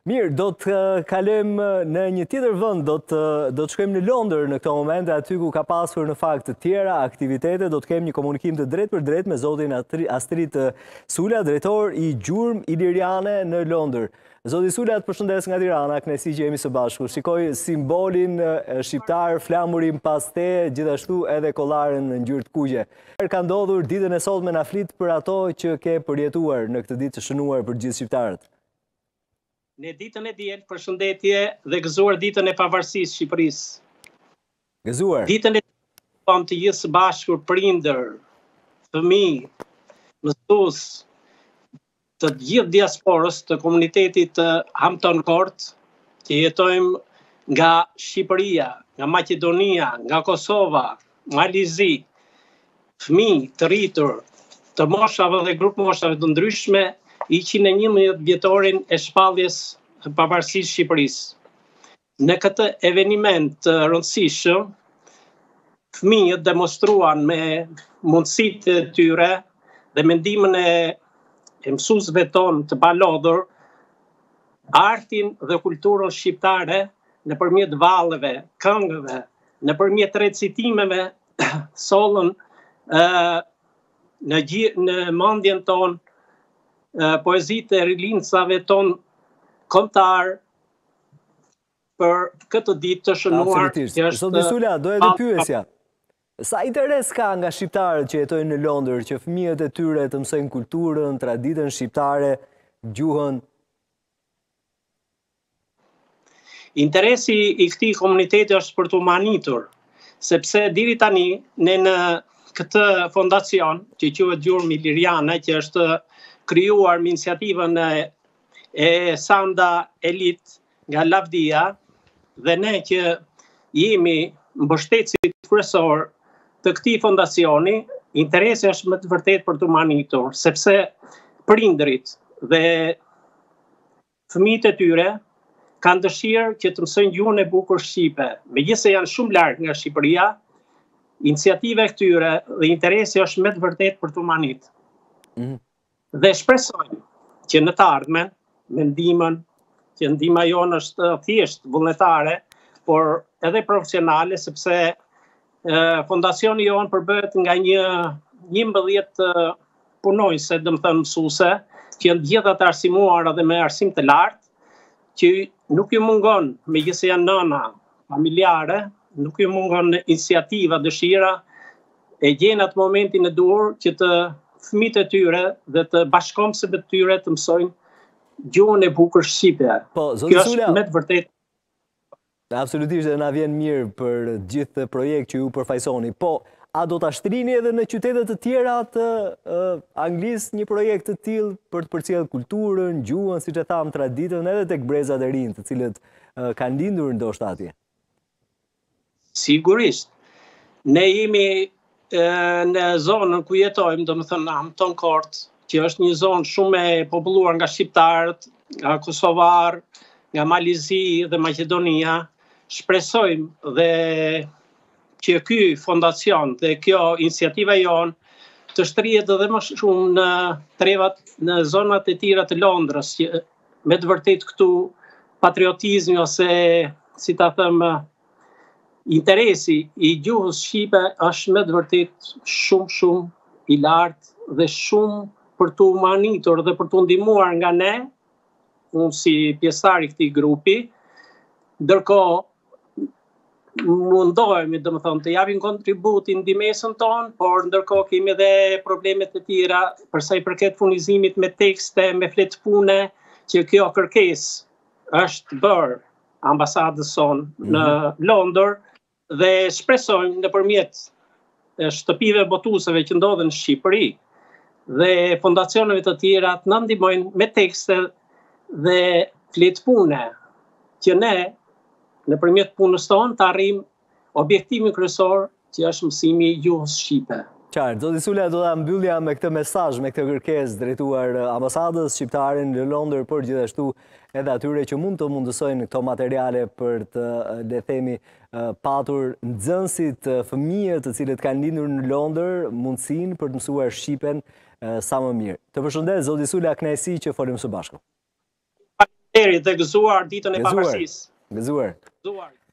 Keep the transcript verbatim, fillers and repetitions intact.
Mirë, do të kalojmë në një tjetër vend, do të do të shkojmë në Londër në këtë moment, aty ku ka pasur në fakt të tjera aktivitete, do të kemi një komunikim të drejtë për drejtë me zotin Astrit Sula, drejtor i Gjurmë iliriane në Londër. Zoti Sula, të përshëndes nga Tirana, kënaqësi që jemi së bashku. Shikoj simbolin shqiptar, flamurin pas te, gjithashtu edhe kollaren në ngjyrë të kuqe. Ka ndodhur ditën e sotme na flit për ato që ke përjetuar në këtë ditë të shënuar për gjithë shqiptarët. Në ditën e diel, përshëndetje dhe gëzuar ditën e pavarësisë Shqipërisë. Gëzuar. Ditën e diel të gjithë së bashkur prindër, fëmijë, mësues të gjithë diasporës të komunitetit të Hampton Court, që jetojmë nga Shqipëria, nga Maqedonia, nga Kosova, Malizi, fëmijë të rritur, të moshave dhe grup moshave të ndryshme, i njëqind e njëmbëdhjetë vjetorin e shpalljes së pavarësisë Shqipërisë. Në këtë eveniment të rëndësishëm, fëmijët demonstruan me mundësitë e tyre dhe mendimin e, e mësuesve tonë të palodhur artin dhe kulturën shqiptare nëpërmjet vallëve, këngëve, nëpërmjet recitimeve, sollën uh, në, në mendjen tonë poezitë e rilindësave tonë kombëtar për këtë ditë të shënuar. Zoti Sula, do edhe pyesja. Sa interes ka nga shqiptarët që jetojnë në Londër, që fëmijët e tyre të mësojnë kulturën, traditën shqiptare, gjuhën? Interesi i këtij komuniteti është për të manitur, sepse deri tani ne në këtë fondacion, që quhet Gjurmë iliriane, që është krijuar me iniciativën e, e Sanda Elit nga Lavdia, dhe ne që jemi mbështetësit kryesor të këtij fondacioni, interesi është më të vërtet për të manitur, sepse prindrit dhe fëmijët e tyre kanë dëshirë që të mësojnë gjuhën e bukur shqipe. Megjithëse janë shumë larg nga Shqipëria, iniciativa e këtyre dhe interesi është më të vërtet për të manitur. Mm. Dhe shpresojmë që në të ardhmen, me ndihmën, që ndihma jonë është thjesht vullnetare, por edhe profesionale, sepse e, fondacioni jonë përbëhet nga një njëmbëdhjetë punonjëse, domethënë mësuese, që janë gjithë ata arsimuar dhe me arsim të lartë, që nuk ju mungon, megjithëse janë nëna familjare, nuk ju mungon iniciativa, dëshira, e gjen atë momentin e duhur që të fëmijët e tyre dhe të bashkëkombësve të tyre të mësojnë gjuhën e bukur shqipe. Po, zoti Sula, me të vërtetë. Absolutisht, dhe na vjen mirë për gjithë projekt që ju përfaqësoni. Po, a do ta shtrini edhe në qytete të tjera të uh, Anglisë një projekt të tillë për të përcjellë kulturën, gjuhën, siç e tham, traditën edhe tek brezat e rinj, të cilët uh, kanë lindur ndoshta atje? Sigurisht. Ne jemi në zonën ku jetojmë, do më thënë Hampton Court, që është një zonë shumë e populluar nga shqiptarët, nga Kosovar, nga Malizi dhe Maqedonia, shpresojmë dhe që ky fondacion dhe kjo iniciativa jonë të shtrihet edhe më shumë në trevat, në zonat e tjera të Londrës, që me të vërtet këtu patriotizmi ose, si ta thëmë, interesi i gjuhës shqipe është me të vërtet shumë shumë i lartë dhe shumë për të manitur dhe për të ndihmuar nga ne, unë si pjesëtar i këtij grupi, ndërkohë mundohemi domethënë të japim kontributin ndihmesën tonë, por ndërkohë kemi edhe problemet e tjera për sa i përket furnizimit me tekste, me flet pune, që kjo kërkesë është bërë ambasadës sonë mm-hmm. në Londër, dhe shpresojmë nëpërmjet shtëpive botuesve që ndodhen në Shqipëri dhe fondacioneve të tjera të na ndihmojnë me tekste dhe fletpune, që ne nëpërmjet punës tonë të arrijmë objektivin kryesor, që është mësimi i gjuhës shqipe. Qartë, zoti Sula, do ta mbyllja me këtë mesazh, me këtë kërkesë drejtuar ambasadës shqiptare në Londër, por gjithashtu edhe atyre që mund të mundësojnë këto materiale për të, le të themi, patur nxënësit, fëmijët të cilët kanë lindur në Londër, mundësinë për të mësuar shqipen sa më mirë. Të përshëndes, zoti Sula, kënaqësi që folëm së bashku. Deri dhe gëzuar ditën e Gëzuar. pavarësisë. Gëzuar. Gëzuar.